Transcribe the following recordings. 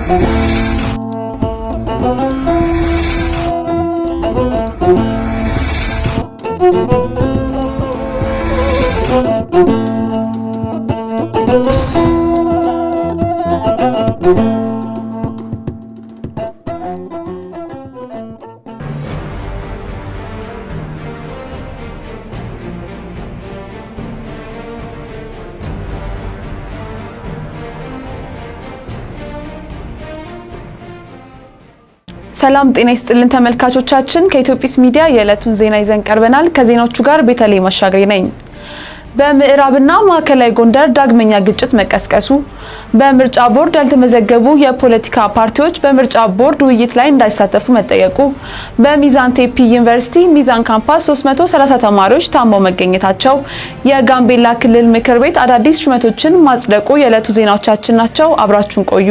ሰላም ጤና ይስጥልን ተመልካቾቻችን ከኢትዮጲስ ሚዲያ የዕለቱን ዜና ይዘን ቀርበናል ከዜናዎቹ ጋር ቤተልሔም አሻግሬ ነኝ በምዕራብና ማዕከላዊ ጎንደር ዳግመኛ ግጭት መቀስቀሱ በምርጫ ቦርድ ያልተመዘገቡ የፖለቲካ ፓርቲዎች በምርጫ ቦርድ ውይይት ላይ እንዳይሳተፉ መጠየቁ በሚዛን ቴፒ ዩኒቨርሲቲ ሚዛን ካምፓስ 330 ተማሪዎች ታመው መገኘታቸው የጋምቤላ ክልል ምክር ቤት አዳዲስ ሹመቶችን ማጽደቁ የዕለቱ ዜናዎቻችን ናቸው አብራችሁን ቆዩ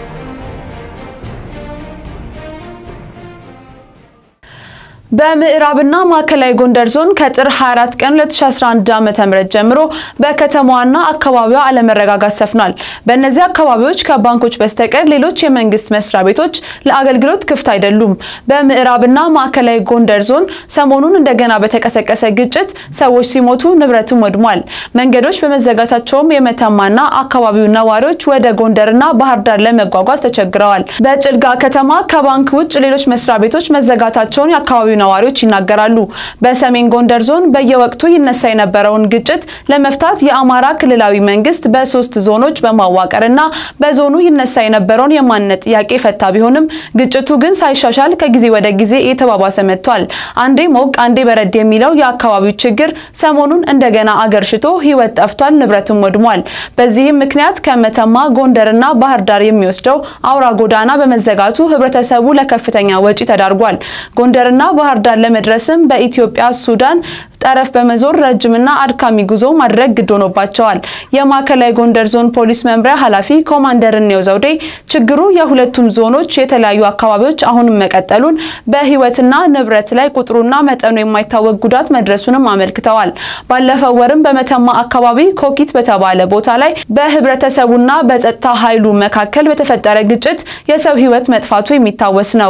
በምዕራብና ማዕከላዊ ጎንደር ዞን ከጥር 24 ቀን 2011 ዓ.ም ጀምሮ በከተማዋና አካባቢዋ አለመረጋጋት ሰፍኗል በእነዚህ አካባቢዎች ከባንኮች በስተቀር ሌሎች የመንግስት መስሪያ ቤቶች ለአገልግሎት ክፍት አይደሉም በምዕራብና ማዕከላዊ ጎንደር ዞን ሰሞኑን እንደገና በተቀሰቀሰ ግጭት ሰዎች ሲሞቱ ንብረትም ወድሟል መንገዶች በመዘጋታቸውም የመተማና አካባቢው ነዋሪዎች ወደ ጎንደርና ባህር ዳር ለመጓጓዝ ተቸግረዋል በጭልጋ ከተማ ከባንክ ውጭ ሌሎች መስሪያ ቤቶች መዘጋታቸውን ያካባቢው ነዋሪዎች ይናገራሉ በሰሜን ጎንደር ዞን በየወቅቱ ይነሳ የነበረውን ግጭት ለመፍታት የአማራ ክልላዊ መንግስት በ3 ዞኖች በማዋቀርና በዞኑ ይነሳ የነበረውን የማንነት ጥያቄ ፈታ ቢሆንም ግጭቱ ግን ሳይሻሻል ከጊዜ ወደ ጊዜ እየተባባሰ መጥቷል አንዴ ሞቅ አንዴ በረድ የሚለው የአካባቢው ችግር ሰሞኑን እንደገና አገርሽቶ ህይወት ጠፍቷል ንብረትም ወድሟል በዚህም ምክንያት ከመተማ ጎንደርና ባህር ዳር የሚወስደው አውራ ጎዳና በመዘጋቱ ህብረተሰቡ ለከፍተኛ ወጪ ተዳርጓል ጎንደርና ባህር ዳር ለመድረስም በኢትዮጵያ ሱዳን ጠረፍ በመዞር ረጅምና አድካሚ ጉዞ ማድረግ ግዶኖባቸዋል የማዕከላዊ ጎንደር ዞን ፖሊስ መምሪያ ኃላፊ ኮማንደር ነው ዘውዴ ችግሩ የሁለቱም ዞኖች የተለያዩ አካባቢዎች አሁን መቀጠሉን በህይወትና ንብረት ላይ ቁጥሩና መጠኑ የማይታወቅ ጉዳት መድረሱንም አመልክተዋል ባለፈው ወርም በመተማ አካባቢ ኮኪት በተባለ ቦታ ላይ በህብረተሰቡና በጸጥታ ኃይሉ መካከል በተፈጠረ ግጭት የሰው ህይወት መጥፋቱ የሚታወስ ነው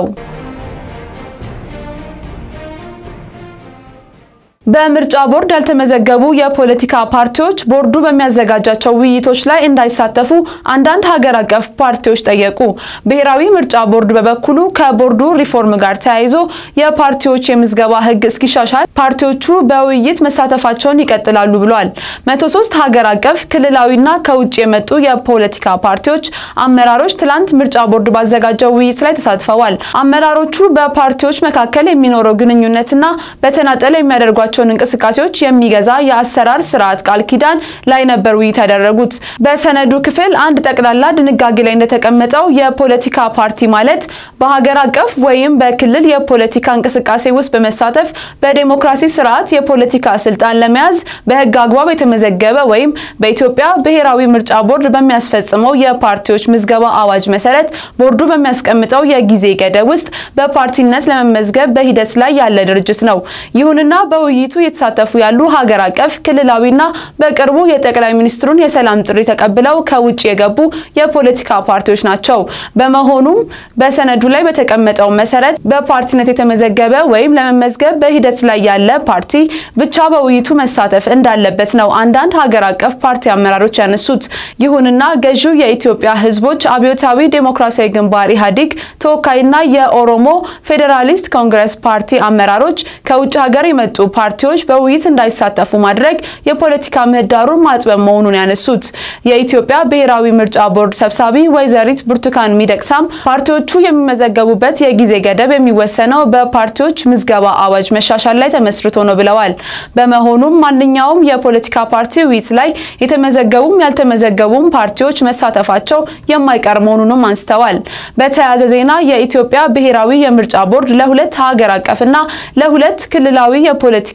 በምርጫ ቦርድ ያልተመዘገቡ የፖለቲካ ፓርቲዎች ቦርዱ በሚያዘጋጃቸው ውይይቶች ላይ እንዳይሳተፉ አንዳንድ ሀገር አቀፍ ፓርቲዎች ጠየቁ ብሔራዊ ምርጫ ቦርድ በበኩሉ ከቦርዱ ሪፎርም ጋር ተያይዞ የፓርቲዎች የምዝገባ ህግ እስኪሻሻል ፓርቲዎቹ በውይይት መሳተፋቸውን ይቀጥላሉ ብሏል 103 ሀገር አቀፍ ክልላዊና ከውጭ የመጡ የፖለቲካ ፓርቲዎች አመራሮች ትላንት ምርጫ ቦርድ ባዘጋጀው ውይይት ላይ ተሳትፈዋል አመራሮቹ በፓርቲዎች መካከል የሚኖረው ግንኙነትና በተናጠል የሚያደርጓቸው እንቅስቃሴዎች የሚገዛ የአሰራር ስርዓት ቃል ኪዳን ላይ ነበር ውይይት ያደረጉት በሰነዱ ክፍል አንድ ጠቅላላ ድንጋጌ ላይ እንደተቀመጠው የፖለቲካ ፓርቲ ማለት በሀገር አቀፍ ወይም በክልል የፖለቲካ እንቅስቃሴ ውስጥ በመሳተፍ በዲሞክራሲ ስርዓት የፖለቲካ ስልጣን ለመያዝ በህግ አግባብ የተመዘገበ ወይም በኢትዮጵያ ብሔራዊ ምርጫ ቦርድ በሚያስፈጽመው የፓርቲዎች ምዝገባ አዋጅ መሰረት ቦርዱ በሚያስቀምጠው የጊዜ ገደብ ውስጥ በፓርቲነት ለመመዝገብ በሂደት ላይ ያለ ድርጅት ነው ይሁንና በውይይቱ የተሳተፉ ያሉ ሀገር አቀፍ ክልላዊና በቅርቡ የጠቅላይ ሚኒስትሩን የሰላም ጥሪ ተቀብለው ከውጭ የገቡ የፖለቲካ ፓርቲዎች ናቸው በመሆኑም በሰነዱ ላይ በተቀመጠው መሰረት በፓርቲነት የተመዘገበ ወይም ለመመዝገብ በሂደት ላይ ያለ ፓርቲ ብቻ በውይይቱ መሳተፍ እንዳለበት ነው አንዳንድ ሀገር አቀፍ ፓርቲ አመራሮች ያነሱት ይሁንና ገዢው የኢትዮጵያ ህዝቦች አብዮታዊ ዴሞክራሲያዊ ግንባር ኢህአዴግ ተወካይና የኦሮሞ ፌደራሊስት ኮንግረስ ፓርቲ አመራሮች ከውጭ ሀገር የመጡ ፓርቲዎች በውይይት እንዳይሳተፉ ማድረግ የፖለቲካ ምህዳሩን ማጥበብ መሆኑን ያነሱት የኢትዮጵያ ብሔራዊ ምርጫ ቦርድ ሰብሳቢ ወይዘሪት ብርቱካን ሚደቅሳም ፓርቲዎቹ የሚመዘገቡበት የጊዜ ገደብ የሚወሰነው በፓርቲዎች ምዝገባ አዋጅ መሻሻል ላይ ተመስርቶ ነው ብለዋል በመሆኑም ማንኛውም የፖለቲካ ፓርቲ ውይይት ላይ የተመዘገቡም ያልተመዘገቡም ፓርቲዎች መሳተፋቸው የማይቀር መሆኑንም አንስተዋል በተያያዘ ዜና የኢትዮጵያ ብሔራዊ የምርጫ ቦርድ ለሁለት ሀገር አቀፍና ለሁለት ክልላዊ የፖለቲካ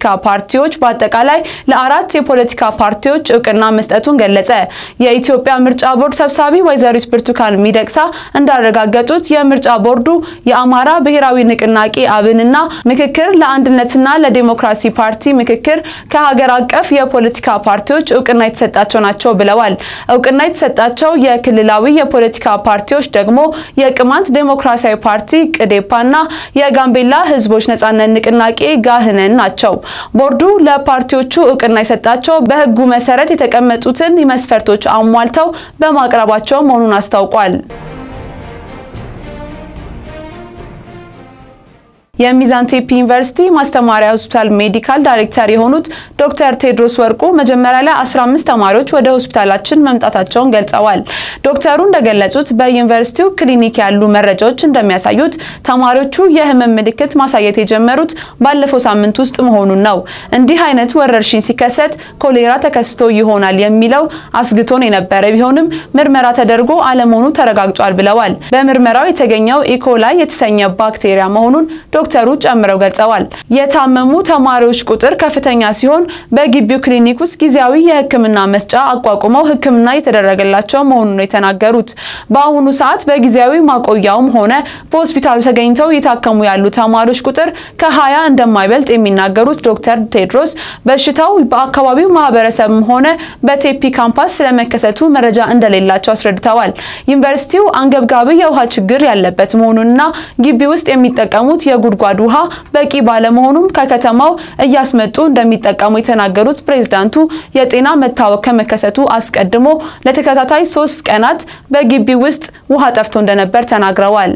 ፓርቲዎች በአጠቃላይ ለአራት የፖለቲካ ፓርቲዎች እውቅና መስጠቱን ገለጸ። የኢትዮጵያ ምርጫ ቦርድ ሰብሳቢ ወይዘሪት ብርቱካን ሚደቅሳ እንዳረጋገጡት የምርጫ ቦርዱ የአማራ ብሔራዊ ንቅናቄ አብንና ምክክር ለአንድነትና ለዲሞክራሲ ፓርቲ ምክክር ከሀገር አቀፍ የፖለቲካ ፓርቲዎች እውቅና የተሰጣቸው ናቸው ብለዋል። እውቅና የተሰጣቸው የክልላዊ የፖለቲካ ፓርቲዎች ደግሞ የቅማንት ዲሞክራሲያዊ ፓርቲ ቅዴፓና የጋምቤላ ህዝቦች ነጻነት ንቅናቄ ጋህነን ናቸው። ቦርዱ ለፓርቲዎቹ እውቅና የሰጣቸው በህጉ መሰረት የተቀመጡትን መስፈርቶች አሟልተው በማቅረባቸው መሆኑን አስታውቋል። የሚዛን ቴፒ ዩኒቨርሲቲ ማስተማሪያ ሆስፒታል ሜዲካል ዳይሬክተር የሆኑት ዶክተር ቴድሮስ ወርቁ መጀመሪያ ላይ 15 ተማሪዎች ወደ ሆስፒታላችን መምጣታቸውን ገልጸዋል። ዶክተሩ እንደገለጹት በዩኒቨርሲቲው ክሊኒክ ያሉ መረጃዎች እንደሚያሳዩት ተማሪዎቹ የህመም ምልክት ማሳየት የጀመሩት ባለፈው ሳምንት ውስጥ መሆኑን ነው። እንዲህ አይነት ወረርሽኝ ሲከሰት ኮሌራ ተከስቶ ይሆናል የሚለው አስግቶን የነበረ ቢሆንም ምርመራ ተደርጎ አለመሆኑ ተረጋግጧል ብለዋል። በምርመራው የተገኘው ኢኮላይ የተሰኘ ባክቴሪያ መሆኑን ዶክተሩ ጨምረው ገልጸዋል። የታመሙ ተማሪዎች ቁጥር ከፍተኛ ሲሆን በግቢው ክሊኒክ ውስጥ ጊዜያዊ የህክምና መስጫ አቋቁመው ህክምና የተደረገላቸው መሆኑን ነው የተናገሩት። በአሁኑ ሰዓት በጊዜያዊ ማቆያውም ሆነ በሆስፒታሉ ተገኝተው የታከሙ ያሉ ተማሪዎች ቁጥር ከ20 እንደማይበልጥ የሚናገሩት ዶክተር ቴድሮስ በሽታው በአካባቢው ማህበረሰብም ሆነ በቴፒ ካምፓስ ስለመከሰቱ መረጃ እንደሌላቸው አስረድተዋል። ዩኒቨርሲቲው አንገብጋቢ የውሃ ችግር ያለበት መሆኑንና ግቢ ውስጥ የሚጠቀሙት የጉድጓድ ውሃ በቂ ባለመሆኑም ከከተማው እያስመጡ እንደሚጠቀሙ የተናገሩት ፕሬዝዳንቱ የጤና መታወክ ከመከሰቱ አስቀድሞ ለተከታታይ 3 ቀናት በግቢው ውስጥ ውሃ ጠፍቶ እንደነበር ተናግረዋል።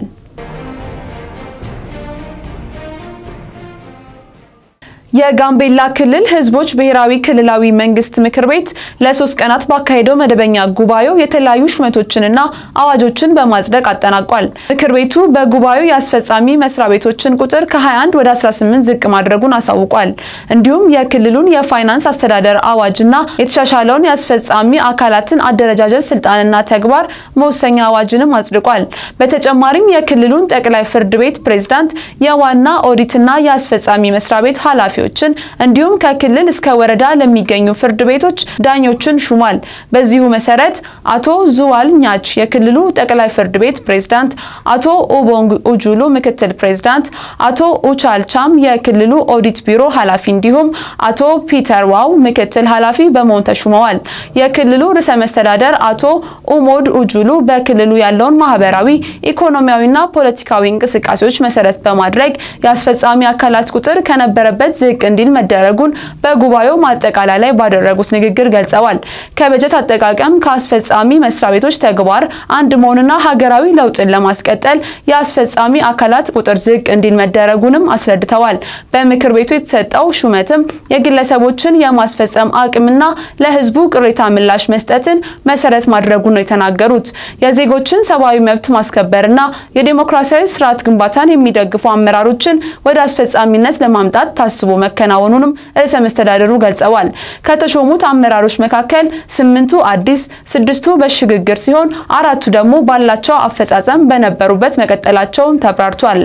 የጋምቤላ ክልል ህዝቦች ብሔራዊ ክልላዊ መንግስት ምክር ቤት ለ3 ቀናት ባካሄደው መደበኛ ጉባኤው የተለያዩ ሹመቶችንና አዋጆችን በማጽደቅ አጠናቋል። ምክር ቤቱ በጉባኤው ያስፈጻሚ መስሪያ ቤቶችን ቁጥር ከ21 ወደ 18 ዝቅ ማድረጉን አሳውቋል። እንዲሁም የክልሉን የፋይናንስ አስተዳደር አዋጅና የተሻሻለውን ያስፈጻሚ አካላትን አደረጃጀት ስልጣንና ተግባር መወሰኛ አዋጅንም አጽድቋል። በተጨማሪም የክልሉን ጠቅላይ ፍርድ ቤት ፕሬዝዳንት፣ የዋና ኦዲትና ያስፈጻሚ መስሪያ ቤት ኃላፊ እንዲሁም ከክልል እስከ ወረዳ ለሚገኙ ፍርድ ቤቶች ዳኞችን ሹሟል። በዚሁ መሰረት አቶ ዙዋል ኛች የክልሉ ጠቅላይ ፍርድ ቤት ፕሬዝዳንት፣ አቶ ኦቦንግ ኡጁሉ ምክትል ፕሬዝዳንት፣ አቶ ኡቻልቻም የክልሉ ኦዲት ቢሮ ኃላፊ እንዲሁም አቶ ፒተር ዋው ምክትል ኃላፊ በመሆን ተሹመዋል። የክልሉ ርዕሰ መስተዳደር አቶ ኡሞድ ኡጁሉ በክልሉ ያለውን ማህበራዊ ኢኮኖሚያዊና ፖለቲካዊ እንቅስቃሴዎች መሰረት በማድረግ ያስፈጻሚ አካላት ቁጥር ከነበረበት እንዲል መደረጉን በጉባኤው ማጠቃለያ ላይ ባደረጉት ንግግር ገልጸዋል። ከበጀት አጠቃቀም ከአስፈጻሚ መስሪያ ቤቶች ተግባር አንድ መሆንና ሀገራዊ ለውጥን ለማስቀጠል የአስፈጻሚ አካላት ቁጥር ዝቅ እንዲል መደረጉንም አስረድተዋል። በምክር ቤቱ የተሰጠው ሹመትም የግለሰቦችን የማስፈጸም አቅምና ለህዝቡ ቅሬታ ምላሽ መስጠትን መሰረት ማድረጉን ነው የተናገሩት። የዜጎችን ሰብአዊ መብት ማስከበርና የዲሞክራሲያዊ ስርዓት ግንባታን የሚደግፉ አመራሮችን ወደ አስፈጻሚነት ለማምጣት ታስቦ መከናወኑንም ርዕሰ መስተዳድሩ ገልጸዋል። ከተሾሙት አመራሮች መካከል 8ቱ አዲስ፣ 6ቱ በሽግግር ሲሆን 4ቱ ደግሞ ባላቸው አፈጻጸም በነበሩበት መቀጠላቸውን ተብራርቷል።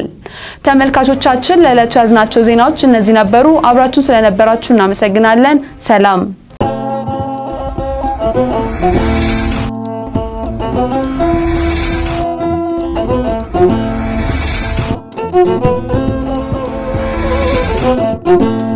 ተመልካቾቻችን ለዕለቱ ያዝናቸው ዜናዎች እነዚህ ነበሩ። አብራችሁን ስለነበራችሁ እናመሰግናለን። ሰላም። Thank you.